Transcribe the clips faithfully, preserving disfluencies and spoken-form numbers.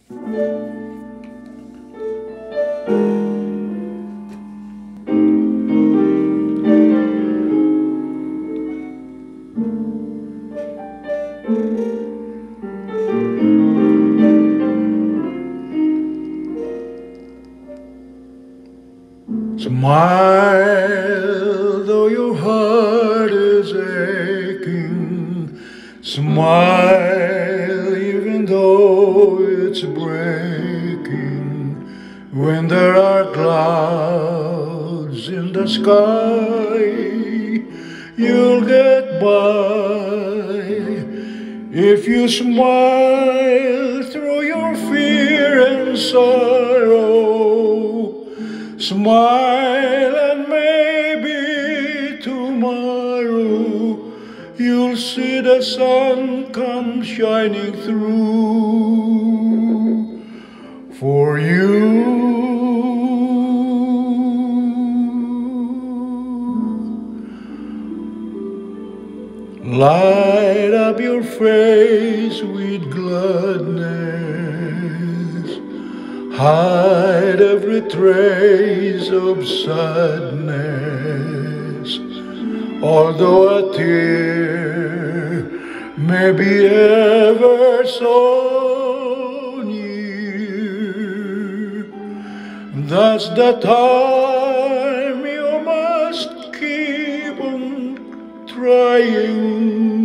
Smile, though your heart is aching. Smile, even though it's breaking. When there are clouds in the sky, you'll get by. If you smile through your fear and sorrow, smile and maybe tomorrow you'll see the sun come shining through for you. Light up your face with gladness, hide every trace of sadness. Although a tear may be ever so near, that's the time you must keep on trying.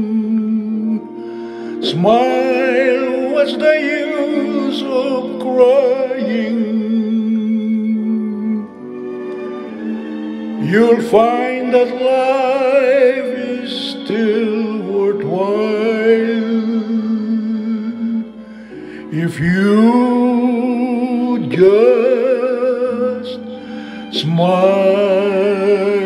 Smile, what's the use of crying? You'll find that life is still worthwhile if you just smile.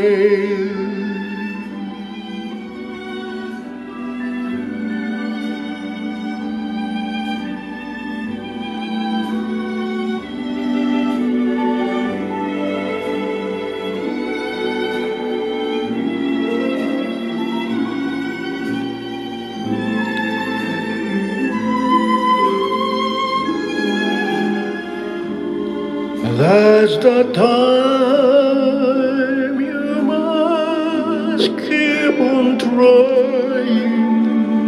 That's the time you must keep on trying.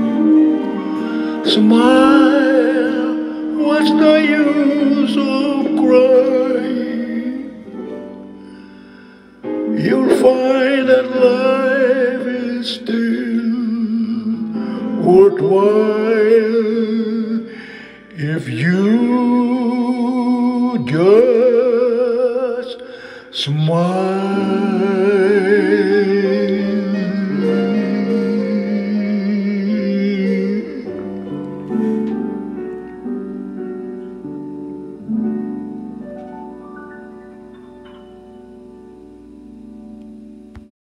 Smile, what's the use of crying? You'll find that life is still worthwhile if you just smile.